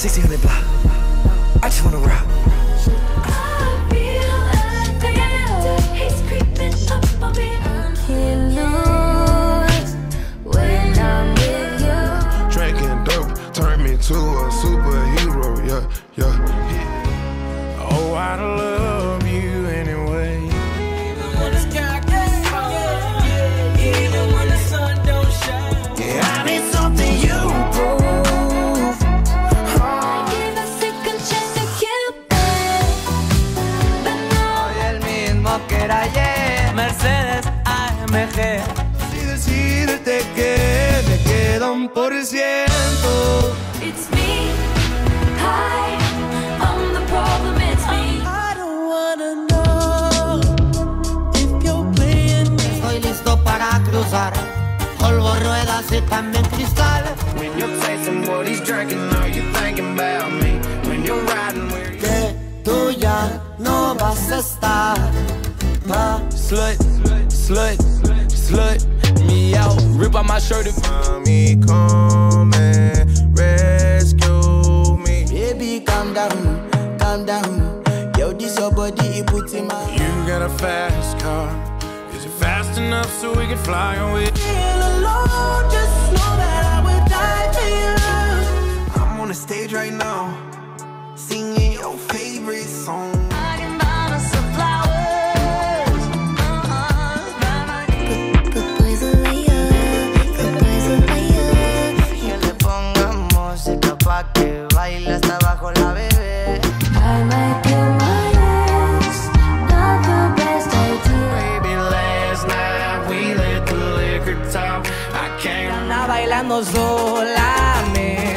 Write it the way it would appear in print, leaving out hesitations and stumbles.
1600 block. I just wanna rock. I feel addicted. He's creeping up on me. I can't lose when I'm with you. Drinking dope turned me to a superhero, yeah, yeah. Oh, I love you anyway. Even when the sky gets foggy, even when the sun don't shine. Yeah, I need something you prove. I gave a second chance to Cupid, but now Soy el mismo que era ayer. Mercedes AMG. Si decirte que me queda 1%. it's me. Hi, I'm the problem, it's me. I don't wanna know if you're playing me. Estoy listo para cruzar. Polvo, ruedas y también cristal. When you're tasting what he's drinking, are you thinking about me? When you're riding where you Que tú ya no vas a estar. Slut, slut, slut me out. Rip out my shirt if mommy come and rescue me. Baby, calm down, calm down. Yo, this your body, it puts in my. You got a fast car. Is it fast enough so we can fly away? feel alone, just know that I would die for you. I'm on the stage right now, singing your favorite song. I can buy us some flowers. Good boys will lay up. Good boys will lay up. Que le pongamos música pa' que baile hasta abajo la bebé. I might be honest, not the best idea. Baby, last night we let the liquor talk. I can't Anda bailando sola, me